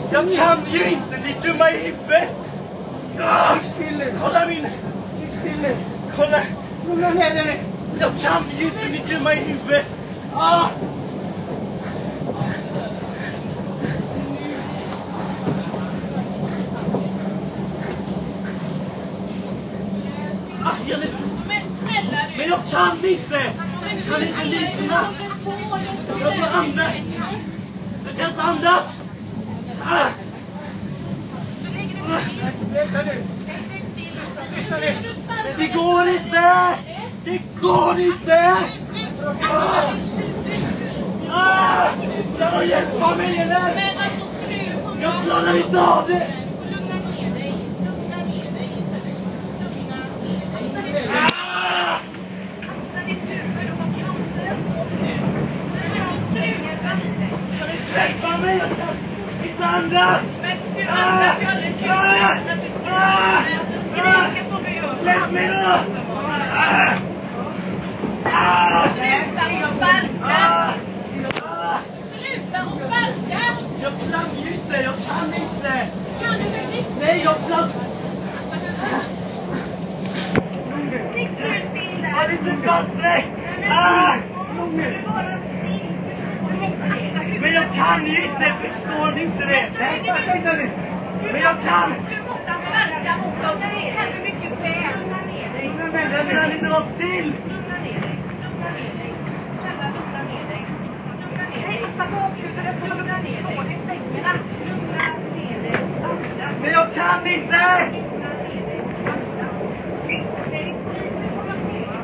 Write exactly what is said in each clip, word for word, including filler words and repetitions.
Jag kan ju inte, ni är dumma i huvudet! Ah, kolla min... Kolla! Lugna ner dig! Jag kan ju inte, ni är dumma i huvudet! Ah! Ah, jag är... Men snälla du! Men jag kan inte! Jag kan inte lyssna! Jag får andas! Jag kan inte andas! Ah! Vänta nu! Det går inte! Det går inte! Ah! Ah! Kan du hjälpa mig eller? Men alltså sluta! Jag klarar inte av det! Lugna ner dig! Lugna ner dig! Lugna ner dig! Ah! Akta ditt huvud, du har cancer! Sluta! Kan du släppa mig? Jag kan inte andas! Men du andas ju alldeles ljus när du skriker! Skrika som du gör! Släpp mig då! Ah! Ah! Sluta och sparka! Ah! Sluta och sparka! Jag kan ju inte, jag kan inte! Kan du väl lyssna? Nej, jag kan... Sitt ut in Jag är där! inte faststräckt! Ah! Du bara still! Du måste akta huvudet! Men jag kan ju inte, förstår du inte det? Men jag kan! Du måste sparka mot oss! Det är hur mycket väl! Lugna ner dig! Jag kan inte vara still! Lugna ner dig! Lugna ner dig! Snälla, lugna ner dig! Lugna ner dig! Hejsa bakhuvudet! Lugna ner dig! Lugna ner dig! Andas! Men jag kan inte! Lugna ner dig! Andas! Okej? Lugna ner dig!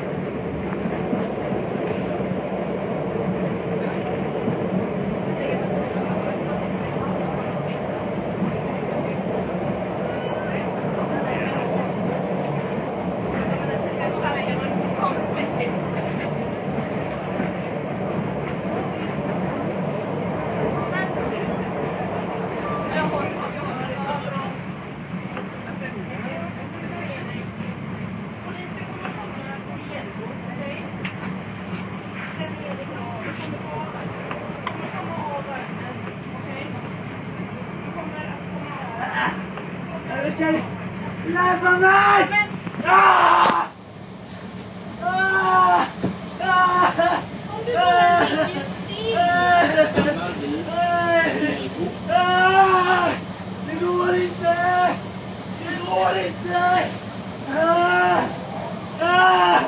Jag kan släppa mig! Ah!